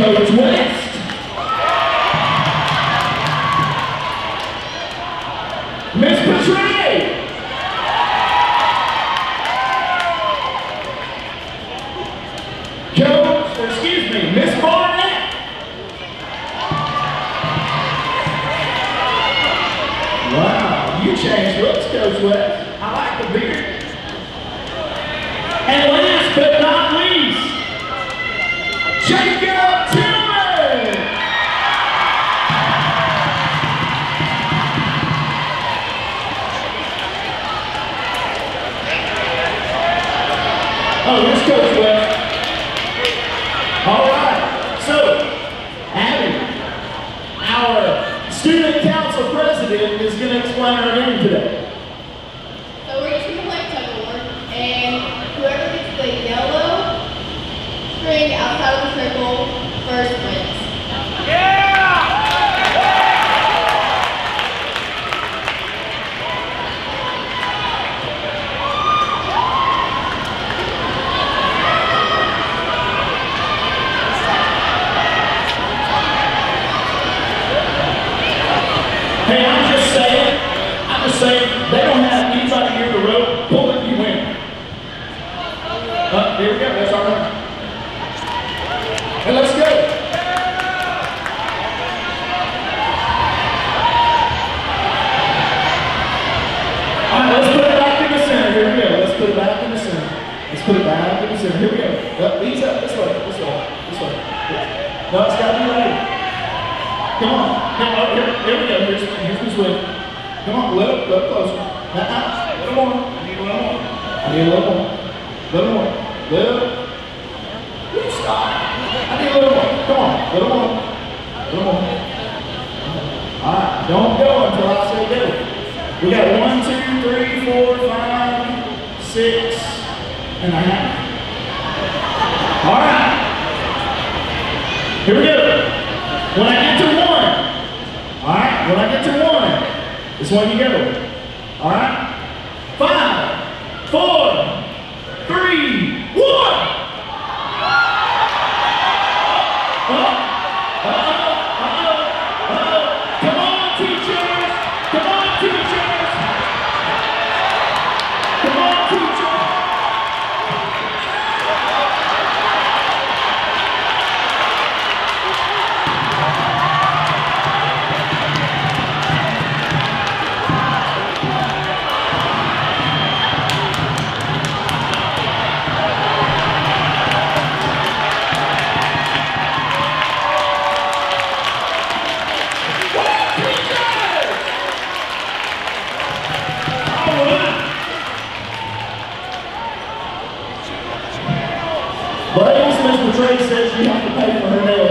Coach West. Miss Petray. Miss Barnett. Wow, you changed looks, Coach West. I like the beard. And last but not least, Jacob Tillman. Oh, here's Coach West. All right, so Abby, our student council president, is going to explain our game today. So we're just going to play tug of war, and whoever gets the yellow string outside of the circle first wins. Hey, I'm just saying, they don't have anybody here to rope, pull it, you win. Here we go, that's our run. Hey, let's go. All right, let's put it back in the center, here we go. Let's put it back in the center. Let's put it back in the center, here we go. Ease up, this way. No, it's got to be ready. Come on. Here we go. Here's the swing. Come on, let it closer. A little more. I need a little more. Stop. I need a little more. Come on. A little more. All right. Don't go until I say go. We got 1, 2, 3, 4, 5, 6 and a half. All right. Here we go. When I get to 1, all right, when I get to 1, it's when you go. All right? 5, 4, 3, 1. Come on, teachers. Come on, teachers. Come on, teachers. But Miss Petray says you have to pay for her nails.